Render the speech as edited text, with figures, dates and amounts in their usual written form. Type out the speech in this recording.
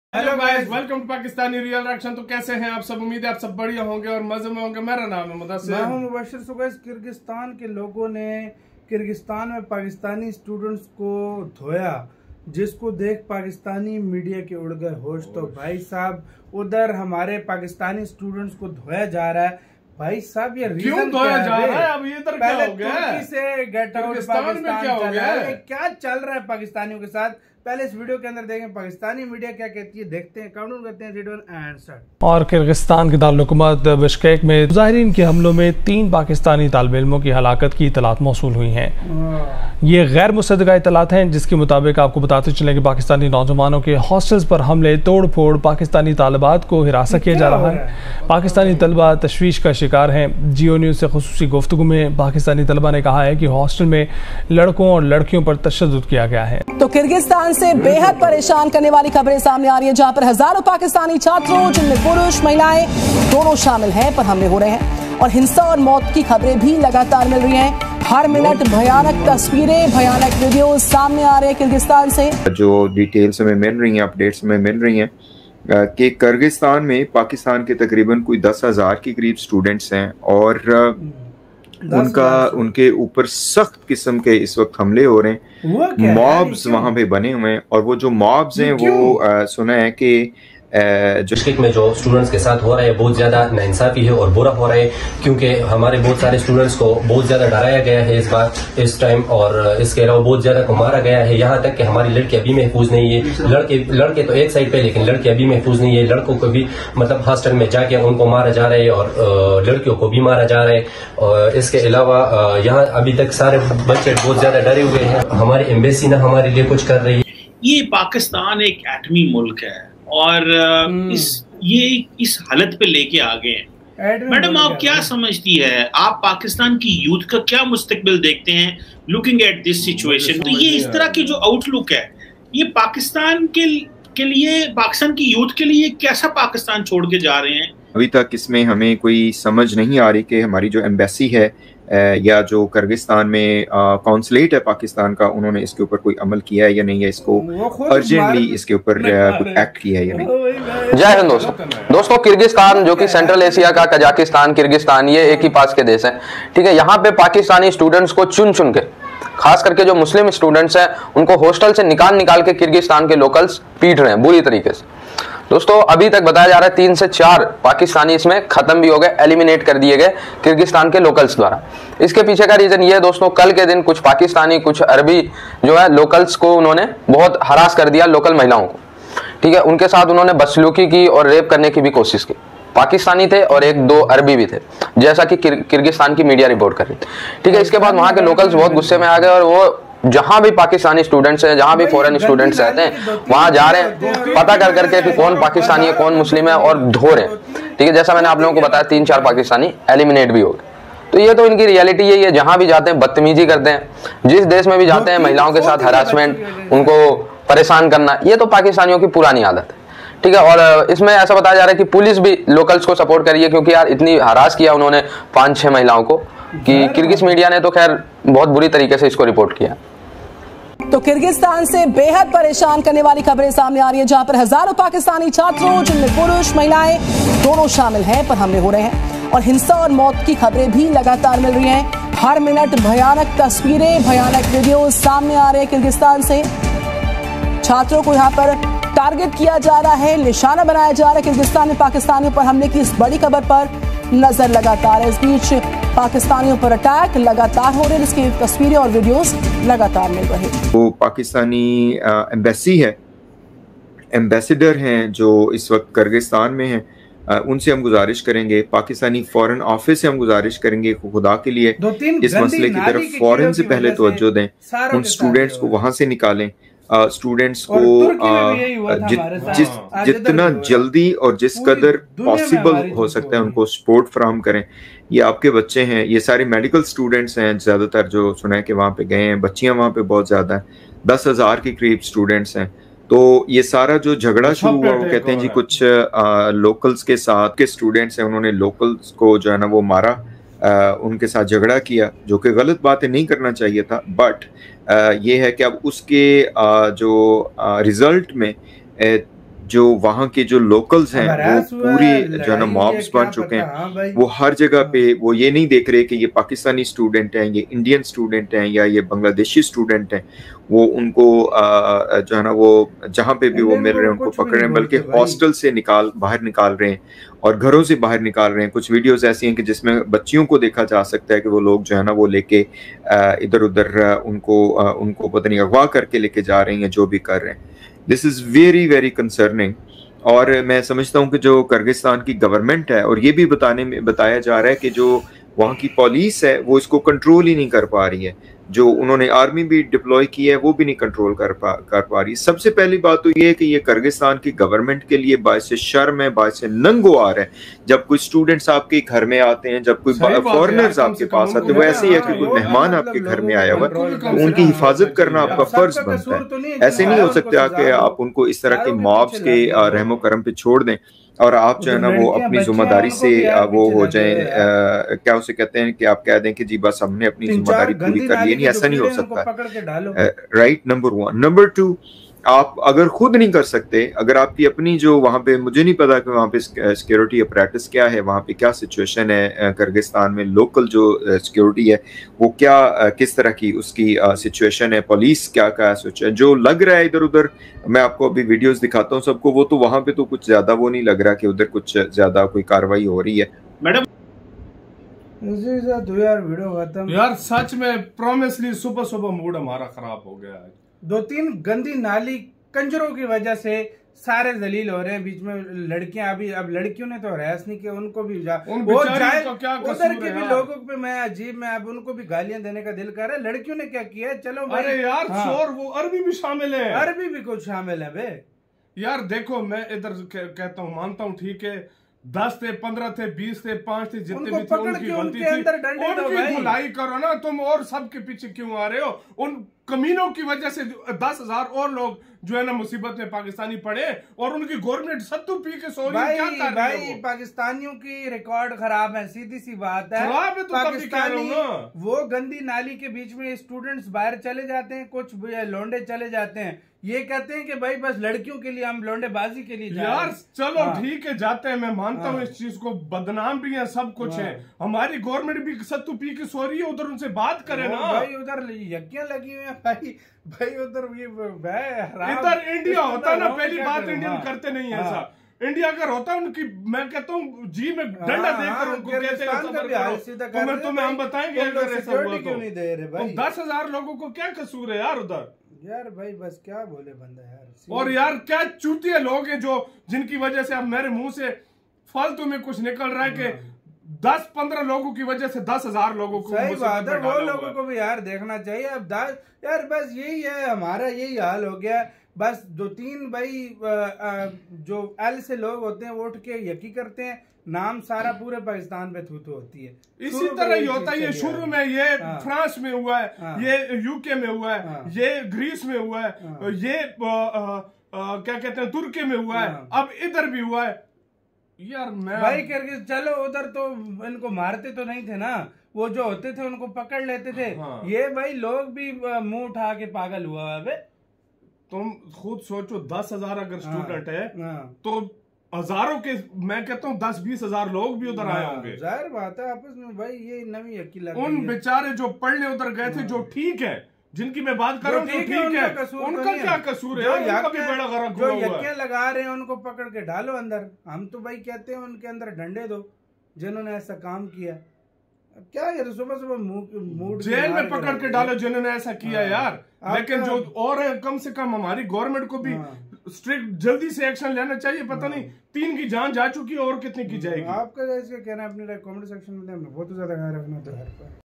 Hello guys, welcome to Pakistani real reaction. तो कैसे हैं आप सब? उम्मीद है आप सब बढ़िया होंगे और मजे में होंगे। मेरा नाम है मुदस्सिर, मैं हूं मुबशिर। सो गाइस, किर्गिस्तान के लोगों ने किर्गिस्तान में पाकिस्तानी स्टूडेंट्स को धोया, जिसको देख पाकिस्तानी मीडिया के उड़ गए होश। तो भाई साहब, उधर हमारे पाकिस्तानी स्टूडेंट्स को धोया जा रहा है। भाई साहब, ये क्यों धोया जा रहा है? अब ये इधर क्या हो गया? तुर्की से गेट आउट पाकिस्तान क्या हो गया? क्या चल रहा है पाकिस्तानियों के साथ? पहले इस वीडियो के अंदर देखें पाकिस्तानी मीडिया क्या कहती है, देखते हैं, काउंट करते हैं। Read one and start. और किर्गिस्तान के दारुल-हुकूमत बिश्केक में मुजाहिरीन के हमलों में 3 पाकिस्तानी तालिब इल्मों की हलाकत की इतलात मौसूल हुई हैं। ये गैर मुसद्दक़ा इतलात हैं, जिसके मुताबिक आपको बताते चलें कि पाकिस्तानी नौजवानों के हॉस्टल्स पर हमले, तोड़ फोड़, पाकिस्तानी तालिबात को हिरासत किया जा रहा है। पाकिस्तानी तलबा तशवीश का शिकार हैं। जियो न्यूज़ से खुसूसी गुफ्तगू में पाकिस्तानी तलबा ने कहा है कि हॉस्टल में लड़कों और लड़कियों पर तशद्दुद किया गया है। तो किर्गिस्तान से बेहद परेशान करने वाली खबरें सामने आ रही है, जहां पर हजारों पाकिस्तानी छात्रों, जिनमें पुरुष महिलाएं दोनों शामिल हैं, पर हमले हो रहे हैं और हिंसा और मौत की खबरें भी लगातार मिल रही हैं। हर मिनट भयानक तस्वीरें, भयानक वीडियो सामने आ रहे हैं किर्गिस्तान से। जो डिटेल्स हमें मिल रही हैं, अपडेट्स हमें मिल रही हैं कि किर्गिस्तान में पाकिस्तान के तकरीबन कोई 10,000 के करीब स्टूडेंट्स हैं और उनके ऊपर सख्त किस्म के इस वक्त हमले हो रहे हैं। मॉब्स वहां पे बने हुए हैं और वो जो मॉब्स हैं वो सुना है कि बिश्केक में जो स्टूडेंट्स के साथ हो रहा है बहुत ज्यादा नाइंसाफी है और बुरा हो रहा है, क्योंकि हमारे बहुत सारे स्टूडेंट्स को बहुत ज्यादा डराया गया है इस टाइम, और इसके अलावा बहुत ज्यादा को मारा गया है। यहाँ तक कि हमारी लड़की अभी महफूज नहीं है। लड़के तो एक साइड पे, लेकिन लड़की अभी महफूज नहीं है। लड़कों को भी मतलब हॉस्टल में जाके उनको मारा जा रहा है और लड़कियों को भी मारा जा रहा है। और इसके अलावा यहाँ अभी तक सारे बच्चे बहुत ज्यादा डरे हुए हैं। हमारी एम्बेसी ना हमारे लिए कुछ कर रही है। ये पाकिस्तान एक एटमी मुल्क है और इस हालत पे लेके आ गए हैं। मैडम, आप क्या समझती है? आप पाकिस्तान की यूथ का क्या मुस्तकबिल देखते हैं लुकिंग एट दिस सिचुएशन? तो ये इस तरह की जो आउटलुक है, ये पाकिस्तान के लिए, पाकिस्तान की यूथ के लिए कैसा पाकिस्तान छोड़ के जा रहे हैं? अभी तक इसमें हमें कोई समझ नहीं आ रही कि हमारी जो एम्बेसी है या जो किर्गिस्तान में कॉन्सुलेट है पाकिस्तान का, उन्होंने इसके ऊपर कोई अमल किया है या नहीं, है इसको अर्जेंटली इसके ऊपर कुछ एक्ट किया है या नहीं। जय हिंद दोस्तों, किर्गिस्तान जो कि सेंट्रल एशिया का कजाकिस्तान, किर्गिस्तान, ये एक ही पास के देश हैं। ठीक है, यहाँ पे पाकिस्तानी स्टूडेंट्स को चुन चुन के, खास करके जो मुस्लिम स्टूडेंट्स हैं, उनको हॉस्टल से निकाल के किर्गिस्तान के लोकल्स पीट रहे हैं बुरी तरीके से। दोस्तों, अभी तक बताया जा रहा है 3 से 4 पाकिस्तानी इसमें खत्म भी हो गए, एलिमिनेट कर दिए गए किर्गिस्तान के लोकल्स द्वारा। इसके पीछे का रीजन ये है दोस्तों, कल के दिन कुछ पाकिस्तानी, कुछ अरबी जो है लोकल्स को उन्होंने बहुत हरास कर दिया, लोकल महिलाओं को। ठीक है, उनके साथ उन्होंने बदसलूकी की और रेप करने की भी कोशिश की। पाकिस्तानी थे और 1-2 अरबी भी थे, जैसा कि किर्गिस्तान की मीडिया रिपोर्ट कर रही थी। ठीक है, इसके बाद वहां के लोकल्स बहुत गुस्से में आ गए और वो जहां भी पाकिस्तानी स्टूडेंट्स हैं, जहां भी फॉरेन स्टूडेंट्स रहते हैं, वहां जा रहे हैं पता कर करके कि कौन पाकिस्तानी है, कौन मुस्लिम है, और धो रहे हैं। ठीक है, जैसा मैंने आप लोगों को बताया, 3-4 पाकिस्तानी एलिमिनेट भी हो गए। तो ये तो इनकी रियलिटी यही है, जहां भी जाते हैं बदतमीजी करते हैं। जिस देश में भी जाते हैं, महिलाओं के साथ हरासमेंट, उनको परेशान करना, ये तो पाकिस्तानियों की पुरानी आदत है। ठीक है, और इसमें ऐसा बताया जा रहा है कि पुलिस भी लोकल्स को सपोर्ट कर रही है, क्योंकि यार इतनी हरास किया उन्होंने 5-6 महिलाओं को कि किर्गिज मीडिया ने तो खैर बहुत बुरी तरीके से इसको रिपोर्ट किया। तो किर्गिस्तान से बेहद परेशान करने वाली खबरें सामने आ रही है, जहां पर हजारों पाकिस्तानी छात्रों, जिनमें पुरुष महिलाएं दोनों शामिल हैं, पर हमले हो रहे हैं और हिंसा और मौत की खबरें भी लगातार मिल रही हैं। हर मिनट भयानक तस्वीरें, भयानक वीडियो सामने आ रहे हैं किर्गिस्तान से। छात्रों को यहाँ पर टारगेट किया जा रहा है, निशाना बनाया जा रहा है। किर्गिस्तान में पाकिस्तानियों पर हमले की इस बड़ी खबर पर नजर लगातार है। इस बीच पाकिस्तानियों पर अटैक लगातार हो रहे हैं, जिसकी तस्वीरें और वीडियोस लगातार मिल रही हैं। वो पाकिस्तानी एम्बेसी है, एम्बेसडर हैं जो इस वक्त किर्गिस्तान में हैं, उनसे हम गुजारिश करेंगे, पाकिस्तानी फॉरेन ऑफिस से हम गुजारिश करेंगे, खुदा के लिए इस मसले की तरफ फौरन से पहले तवज्जो दें, उन स्टूडेंट्स को वहां से निकालें। स्टूडेंट्स को जितना जल्दी और जिस कदर पॉसिबल हो सकता है उनको सपोर्ट फराहम करें। ये आपके बच्चे हैं, ये सारे मेडिकल स्टूडेंट्स हैं ज़्यादातर, जो सुना है कि वहाँ पे गए हैं। बच्चियाँ वहाँ पे बहुत ज़्यादा हैं, 10,000 के करीब स्टूडेंट्स हैं। तो ये सारा जो झगड़ा शुरू हुआ, वो कहते हैं जी कुछ लोकल्स के साथ के स्टूडेंट्स हैं, उन्होंने लोकल्स को जो है ना वो मारा, उनके साथ झगड़ा किया, जो कि गलत बात है, नहीं करना चाहिए था। बट ये है कि अब उसके जो रिजल्ट में जो वहाँ के जो लोकल्स हैं वो पूरे जो है ना मॉब्स बन चुके हैं। वो हर जगह पे वो ये नहीं देख रहे कि ये पाकिस्तानी स्टूडेंट हैं, ये इंडियन स्टूडेंट हैं या ये बांग्लादेशी स्टूडेंट हैं। वो उनको जो है ना वो जहाँ पे भी वो मिल रहे हैं उनको पकड़ रहे हैं, बल्कि हॉस्टल से बाहर निकाल रहे हैं और घरों से बाहर निकाल रहे हैं। कुछ वीडियोस ऐसी हैं कि जिसमें बच्चियों को देखा जा सकता है कि वो लोग जो है ना वो लेके इधर उधर उनको पता नहीं अगवा करके लेके जा रहे हैं, जो भी कर रहे हैं। This is very very concerning. और मैं समझता हूँ कि जो किर्गिस्तान की गवर्नमेंट है, और ये भी बताया जा रहा है कि जो वहाँ की पुलिस है वो इसको कंट्रोल ही नहीं कर पा रही है। जो उन्होंने आर्मी भी डिप्लॉय की है वो भी नहीं कंट्रोल कर पा रही। सबसे पहली बात तो ये है कि ये किर्गिस्तान की गवर्नमेंट के लिए बायस शर्म है, बायस नंगोआर है। जब कोई स्टूडेंट्स आपके घर में आते हैं, जब कोई फॉरेनर्स आपके पास आते हैं, वो ऐसे ही है कि कोई मेहमान आपके घर में आया हुआ है, तो उनकी हिफाजत करना आपका फर्ज बनता है। ऐसे नहीं हो सकता कि आप उनको इस तरह के मॉब्स के रहमो करम पे छोड़ दें और आप जो है ना वो अपनी जिम्मेदारी से वो हो जाए, क्या उसे कहते हैं कि आप कह दें कि जी बस हमने अपनी जिम्मेदारी पूरी कर ली। नहीं, ऐसा नहीं हो सकता। Right, number 1। नंबर 2, आप अगर खुद नहीं कर सकते, अगर आपकी अपनी जो वहाँ पे, मुझे नहीं पता कि वहाँ पे सिक्योरिटी अपरेटस क्या है, वहाँ पे क्या सिचुएशन है किर्गिस्तान में, लोकल जो सिक्योरिटी है वो क्या किस तरह की उसकी सिचुएशन है, पुलिस क्या सिचुएशन जो लग रहा है इधर उधर। मैं आपको अभी वीडियोस दिखाता हूँ सबको, वो तो वहाँ पे तो कुछ ज्यादा वो नहीं लग रहा कि उधर कुछ ज्यादा कोई कार्रवाई हो रही है। मैडम यार सच में प्रॉमिसली सुबह सुबह मूड हमारा खराब हो गया है। 2-3 गंदी नाली कंजरों की वजह से सारे जलील हो रहे हैं। बीच में लड़कियां, अभी अब लड़कियों ने तो रहस नहीं किया, उनको भी वो जाए उधर के भी लोगों पे मैं अजीब में अब उनको भी गालियां देने का दिल कर रहा है। लड़कियों ने क्या किया, चलो अरे यार शोर, वो अरबी भी शामिल है, अरबी भी कुछ शामिल है बे। यार देखो, मैं इधर कहता हूँ, मानता हूँ, ठीक है 10 थे, 15 थे, 20 थे, 5 थे, जितने भी थे उनकी गलती थी, उनकी धुलाई करो ना तुम, और सबके पीछे क्यों आ रहे हो? उन कमीनों की वजह से 10,000 और लोग जो है ना मुसीबत में पाकिस्तानी पड़े, और उनकी गवर्नमेंट सत्तू पी के सो रही है। क्या कर रही है? पाकिस्तानियों की रिकॉर्ड खराब है, सीधी सी बात है। खराब है तो पाकिस्तानी वो गंदी नाली के बीच में स्टूडेंट्स बाहर चले जाते हैं, कुछ लोंडे चले जाते हैं, ये कहते हैं कि भाई बस लड़कियों के लिए हम लोंडेबाजी के लिए यार चलो ठीक है जाते हैं, मैं मानता हूँ इस चीज को, बदनाम भी है, सब कुछ है। हमारी गवर्नमेंट भी सत्तू पी के सो रही है, उधर उनसे बात करें ना भाई। उधर यज्ञ लगी हुई है भाई उधर ये इधर इंडिया होता ना, पहली बात इंडियन करते नहीं है ऐसा। इंडिया अगर होता उनकी, मैं कहता हूँ जी में डंडा देकर उनको कहते हैं, तुम्हें हम बताएंगे अगर ऐसा हुआ तो 10,000 लोगों को क्या कसूर है यार उधर। यार भाई बस क्या बोले बंदा यार। और यार क्या चूतिए लोग हैं जो, जिनकी वजह से अब मेरे मुंह से फालतू में कुछ निकल रहा है कि 10-15 लोगों की वजह से 10,000 लोगों को। सही बात है, वो लोगों को भी यार देखना चाहिए। अब यार बस यही है, हमारा यही हाल हो गया। बस 2-3 भाई जो एल से लोग होते हैं वो उठ के यकी करते हैं, नाम सारा पूरे पाकिस्तान पे थूथू होती है। इसी तरह ही होता है। ये शुरू में ये फ्रांस में हुआ है, ये यूके में हुआ है, ये ग्रीस में हुआ है, ये क्या कहते हैं तुर्की में हुआ है, अब इधर भी हुआ है। यार मैं भाई किर्गिज चलो उधर तो इनको मारते तो नहीं थे ना, वो जो होते थे उनको पकड़ लेते थे। ये भाई लोग भी मुंह उठा के पागल हुआ है। तुम खुद सोचो 10,000 अगर स्टूडेंट है तो हजारों के, मैं कहता हूँ 10-20 हजार लोग भी उधर आए होंगे। जाहिर बात है आपस में भाई ये नवी यकी लग उन बेचारे जो पढ़ने उधर गए थे, जो ठीक है, जिनकी मैं बात कर रहा हूँ ठीक है, उनका क्या कसूर है? उनका भी बड़ा गरक हुआ है। जो यकियां लगा रहे हैं उनको पकड़ के डालो अंदर। हम तो भाई कहते हैं उनके अंदर डंडे दो जिन्होंने ऐसा काम किया। क्या यार सुबह सुबह मूड जेल में पकड़ के डालो जिन्होंने ऐसा किया यार। लेकिन जो और है, कम से कम हमारी गवर्नमेंट को भी स्ट्रिक्ट जल्दी से एक्शन लेना चाहिए। पता नहीं 3 की जान जा चुकी है और कितनी की जाएगी। आपका इसका कहना है अपने कमेंट सेक्शन में, बहुत ज्यादा ख्याल रखना तो